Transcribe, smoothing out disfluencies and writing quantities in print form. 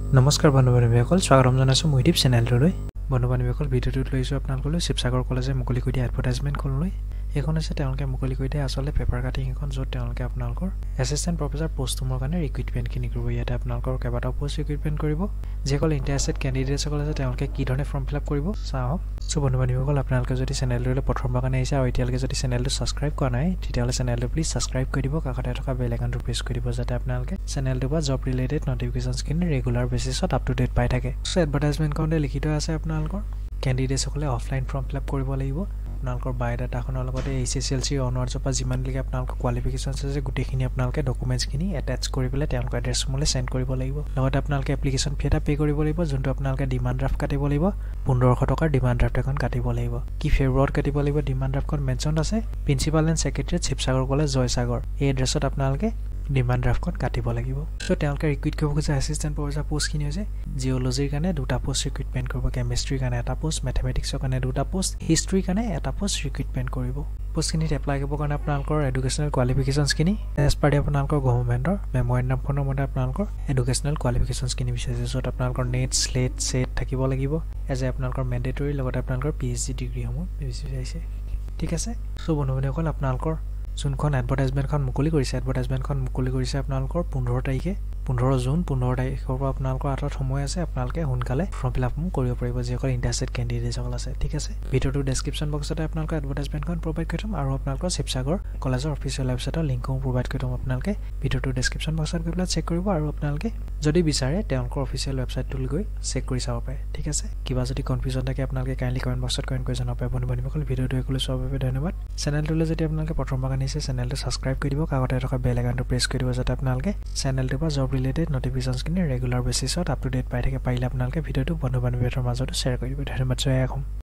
নমস্কাৰ বন্ধু-বান্ধৱীসকল স্বাগতম জনাইছো মোৰ ইউটিউব চেনেলটোলৈ বন্ধু-বান্ধৱীসকল ভিডিঅ'টোত লৈছো আপোনালোকলৈ শিৱসাগৰ কলেজে মুকলি কৰি দিয়া এডভাৰটাইজমেন্ট খনলৈ এখন আছে তেওঁলোকে মুকলি কৰি দিয়া আসলে পেপাৰ কাটিং এখন য'ত তেওঁলোকে আপোনালোকৰ এসিস্ট্যান্ট প্ৰফেসৰ পোষ্টৰ কাৰণে ৰিক্ৰুটমেন্ট কিনি কৰিব ইয়াতে আপোনালোকৰ কেইবাটাও পোষ্ট ৰিক্ৰুটমেন্ট কৰিব যেসকল ইন্টাৰেষ্টেড ক্যান্ডিডেটছ সকল আছে তেওঁলোকে কি ধৰণে ফৰ্ম ফিল আপ কৰিব চাওক সো বন্ধু-বান্ধৱীসকল আপোনালোকে যদি চেনেলটোলৈ প্ৰথমবাৰ কাৰণে আহিছে আৰু এতিয়ালৈকে যদি চেনেলটো সাবস্ক্ৰাইব কৰা নাই তেতিয়াহ'লে চেনেলটো প্লিজ সাবস্ক্ৰাইব কৰি দিব কাষতে থকা বেল আইকনটো প্ৰেছ কৰি দিব যাতে আপোনালোকে চেনেলটো বা জব ৰিলেটেড নটিফিকেশনছ কিনি ৰেগুলাৰ বেচিছত আপ টু ডেট পাই থাকে সো এডভাৰটাইজমেন্ট খনতে লিখিত আছে আপোনালোকৰ ক্যান্ডিডেটছ সকলে অফলাইন ফৰ্ম ফিল আপ কৰিব লাগিব আপোনালোকৰ বায়োডাটাখনৰ লগতে এইচএসএলসি অনাৰ্ছ পৰা যিমানলৈকে আপোনালোকৰ কোৱালিফিকেশনছ আছে গোটেইখিনি আপোনালোকে ডকুমেন্টছ খিনি এটাচ কৰি পেলাই তেওঁলোকৰ এড্ৰেছমলৈ সেন্ড কৰিব লাগিব লগতে আপোনালোকে এপ্লিকেশন ফি এটা পে কৰিব লাগিব যোনটো আপোনালোকে ডিমান্ড ড্ৰাফট কাটিব লাগিব 1500 টকাৰ ডিমান্ড ড্ৰাফট এখন কাটিব লাগিব কি ফেব্ৰুৱাৰীত কাটিব লাগিব ডিমান্ড ড্ৰাফটখন মেনচন আছে principal and secretary Sivasagar college Joysagar এই এড্ৰেছত আপোনালোকে ডিমান্ড ড্ৰাফটখন কাটিব লাগিব সো তেওঁলোকে ৰিক্ৰুট কৰিব খোজা এসিস্ট্যান্ট প্ৰফেসৰ পোষ্ট কিনি হৈছে জিঅলজিৰ কাৰণে দুটা পোষ্ট ৰিক্ৰুটমেন্ট কৰিব কেমিষ্ট্ৰিৰ কাৰণে এটা পোষ্ট মেথমেটিক্সৰ কাৰণে দুটা পোষ্ট হিষ্ট্ৰীৰ কাৰণে এটা পোষ্ট ৰিক্ৰুটমেন্ট কৰিব পোষ্টখিনিত এপ্লাই কৰিবৰ কাৰণে আপোনালোকৰ এডুকেশ্যনেল কোৱালিফিকেশনছ কিনি এজ পাৰ আপোনালোকৰ গভৰ্ণমেণ্টৰ মেমৰেণ্ডামখনৰ মতে আপোনালোকৰ এডুকেশ্যনেল কোৱালিফিকেশনছ কিনি বিচাৰিছে য'ত আপোনালোকৰ নেট স্লেট সেট থাকিব লাগিব এজ আপোনালোকৰ মেণ্ডেটৰী লগতে আপোনালোকৰ পিএইচডি ডিগ্ৰীসমূহ বিচাৰিছে ঠিক আছে সো বন্ধু-বান্ধৱীসকল আপোনালোকৰ যোনখন এডভাৰটাইজমেন্টখন মুকলি কৰিছে আপোনালোকৰ 15 তাৰিখে 15 জুন 15 তাৰিখৰ পৰা আপোনালোকৰ হাতত সময় আছে আপোনালোকে সোনকালে ফৰ্ম ফিল আপ কৰিব পাৰিব যিসকল ইন্টাৰেষ্টেড ক্যান্ডিডেটছ সকল আছে ঠিক আছে ভিডিঅ'টোৰ ডেসক্ৰিপচন বক্সতে আপোনালোকৰ এডভাৰটাইজমেন্টখন প্ৰভাইড কৰি থম আৰু আপোনালোকৰ শিৱসাগৰ কলেজৰ অফিচিয়েল ৱেবছাইটৰ লিংকও প্ৰভাইড কৰি থম আপোনালোকে ভিডিঅ'টোৰ ডেসক্ৰিপচন বক্সত গৈ পেলাই চেক কৰিব আৰু আপোনালোকে যদি বিচাৰে তেওঁলোকৰ অফিচিয়েল ৱেবছাইটটোলৈ গৈ চেক কৰি চাব পাৰে ঠিক আছে কিবা যদি কনফিউজন থাকে আপোনালোকে কাইন্ডলি কমেন্ট বক্সত কমেন্ট কৰি জনাব পাৰে বন্ধু-বান্ধৱীসকল ভিডিঅ'টো একলৈ চোৱাৰ বাবে ধন্যবাদ চেনেলটোলৈ যদি আপোনালোকে প্ৰথমবাৰ আনিছে চেনেলটো সাবস্ক্ৰাইব কৰি দিব কাষতে থকা বেল আইকনটো প্ৰেছ কৰি দিব যাতে আপোনালোকে চেনেলটো বা জব ৰিলেটেড নটিফিকেশনছ কিনি ৰেগুলাৰ বেচিছত আপ টু ডেট পাই থাকে পাৰিলে আপোনালোকে ভিডিঅ'টো বন্ধু-বান্ধৱীৰ মাজত শ্বেয়াৰ কৰি দিব ধন্যবাদ জয় আসম